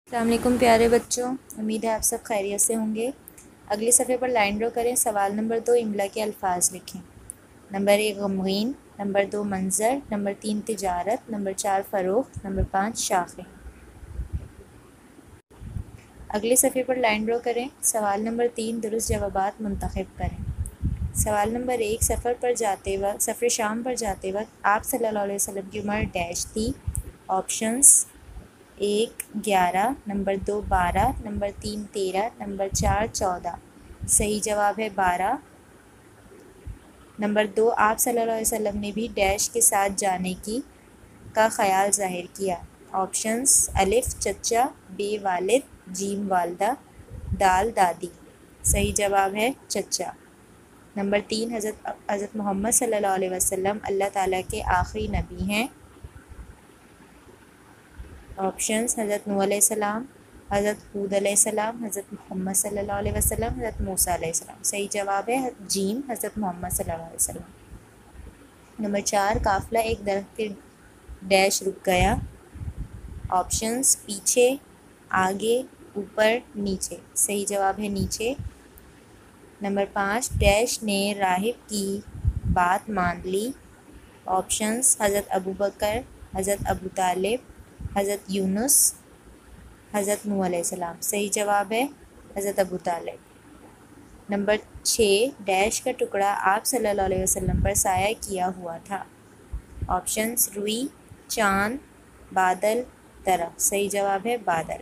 السلام علیکم پیارے بچوں، امید ہے آپ سب خیریت سے ہوں گے۔ اگلے صفحے پر لائن ڈرا کریں۔ سوال نمبر 2 املا کے الفاظ لکھیں۔ نمبر 1 غمگین، نمبر 2 منظر، نمبر 3 تجارت، نمبر 4 فروخت، نمبر 5 شاخیں۔ اگلے صفحے پر لائن ڈرا کریں۔ سوال نمبر 3 درست جوابات منتخب کریں۔ سوال نمبر 1 سفر شام پر جاتے وقت آپ صلی اللہ علیہ وسلم کی عمر ڈیش تھی۔ Options 1 11، number 2 12، number 3 13، number 4 14۔ صحیح جواب ہے 12۔ نمبر 2 آپ صلی اللہ علیہ وسلم نے بھی ڈیش کے ساتھ جانے کا خیال ظاہر کیا۔ آپشنز الف چچا، ب والد، جیم والدہ، دال دادی۔ صحیح جواب ہے چچا۔ نمبر 3 حضرت محمد صلی اللہ علیہ وسلم اللہ تعالیٰ کے آخری نبی ہیں۔ آپشنز حضرت نوح علیہ السلام، حضرت ہود علیہ السلام، حضرت محمد صلی اللہ علیہ وسلم، حضرت موسیٰ علیہ السلام۔ صحیح جواب ہے جیم حضرت محمد صلی اللہ علیہ وسلم۔ نمبر 4 قافلہ ایک درخت کے ڈیش رک گیا۔ آپشنز پیچھے، آگے، اوپر، نیچے۔ صحیح جواب ہے نیچے۔ نمبر 5 ڈیش نے راہب کی بات مان لی۔ آپشنز حضرت ابوبکر، حضرت ابو طالب، حضرت یونس، حضرت نوح علیہ السلام۔ صحیح جواب ہے حضرت ابو طالب۔ نمبر 6 ڈیش کا ٹکڑا آپ صلی اللہ علیہ وسلم پر سایہ کیا ہوا تھا۔ آپشنز روئی، چاند، بادل، درخت۔ صحیح جواب ہے بادل۔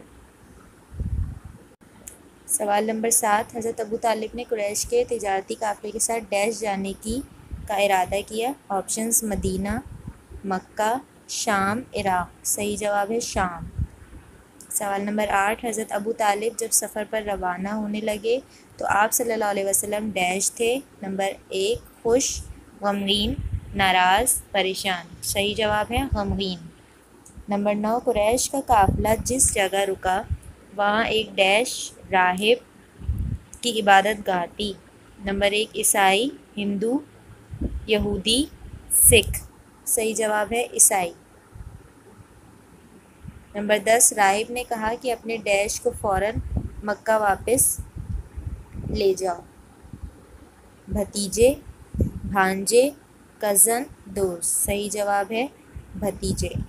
سوال نمبر 7 حضرت ابو طالب نے قریش کے تجارتی قافلے کے ساتھ ڈیش جانے کا ارادہ کیا۔ آپشنز مدینہ، مکہ، شام، عراق۔ صحیح جواب ہے شام۔ سوال نمبر 8 حضرت ابو طالب جب سفر پر روانہ ہونے لگے تو آپ صلی اللہ علیہ وسلم ڈیش تھے۔ نمبر 1 خوش، غمگین، ناراض، پریشان۔ صحیح جواب ہے غمگین۔ نمبر 9 قریش کا قافلہ جس جگہ رکا وہاں ایک ڈیش راہب کی عبادت گاہ تھی۔ نمبر 1 عیسائی، ہندو، یہودی، سکھ۔ صحیح جواب ہے عیسائی۔ نمبر 10 راہب نے کہا کہ اپنے ڈیش کو فوراً مکہ واپس لے جاؤ۔ بھتیجے، بھانجے، کزن، دوست۔ صحیح جواب ہے بھتیجے۔